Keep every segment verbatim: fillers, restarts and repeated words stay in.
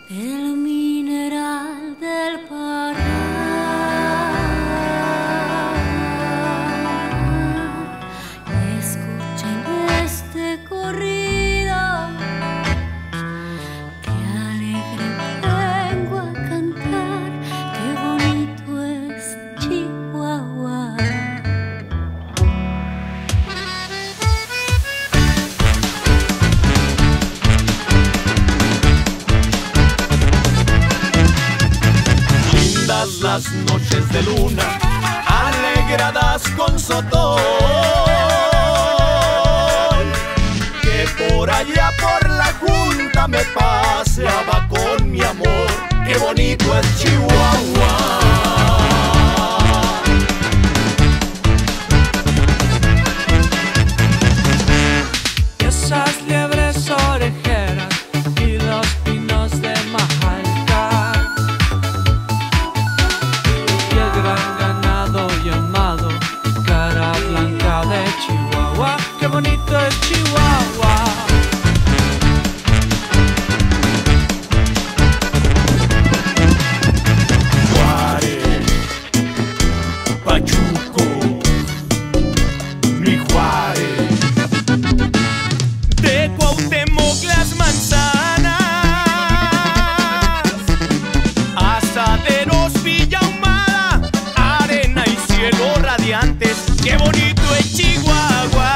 el mineral del Pará. Escuchen este corrido, que alegre vengo a cantar, qué bonito es Chihuahua. Las noches de luna, alegradas con sotol, que por allá por la junta me paseaba con mi amor. Qué bonito es Chihuahua. Esas liebres orejeras y los pinos de Majalca, y el gran ganado llamado Cara Blanca de Chihuahua. Qué bonito es Chihuahua. Juárez, Pachuco, mi Juárez. De Cuauhtémoc las manzanas, Asaderos, Villa Ahumada, arena y cielo radiantes. ¡Qué bonito es Chihuahua!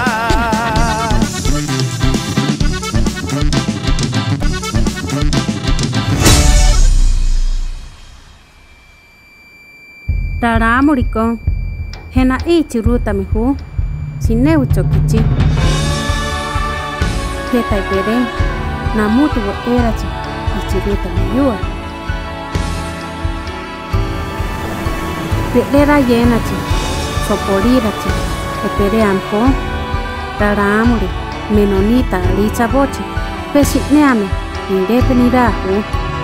Tara moriko, hena ichi ruta mihu, sineu chokichi. Keta ipere, namutu wo erachi, ichi ruta miyua. Pelera yenachi, soporirachi, epere ampo. Tara mori, menonita licha bochi, pesitneame, indepenirahu.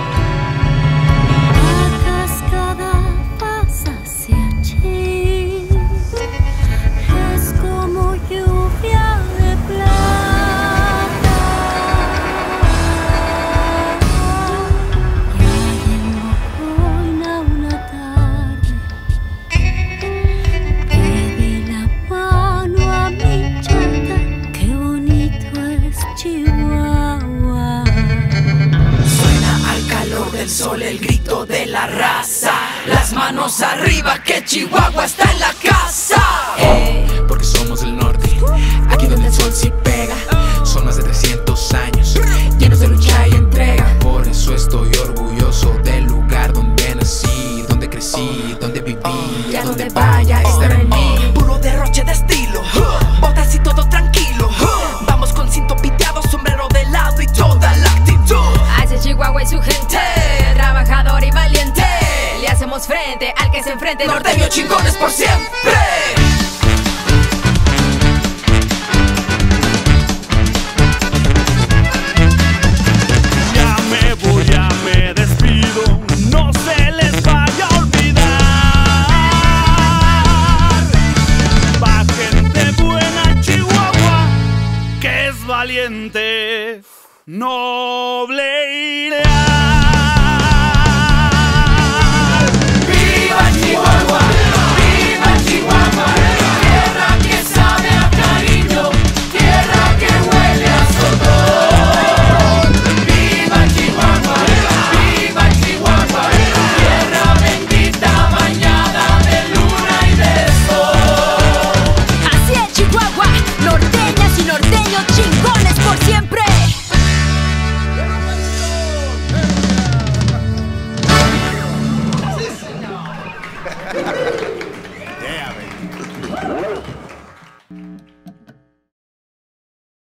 El sol, el grito de la raza, las manos arriba que Chihuahua está en la casa. Hey, porque somos del norte, aquí donde el sol sí pega. Son más de trescientos años, llenos de lucha y entrega. Por eso estoy orgulloso del lugar donde nací, donde crecí, donde viví, a donde vaya estará en mí. Puro derroche de estilo, botas y todo tranquilo. Vamos con cinto piteado, sombrero de lado y toda la actitud. Hacia Chihuahua y su gente, trabajador y valiente, le hacemos frente al que se enfrente. Norteño chingones por siempre. Ya me voy, ya me despido, no se les vaya a olvidar. Pa' gente buena Chihuahua, que es valiente, noble y leal.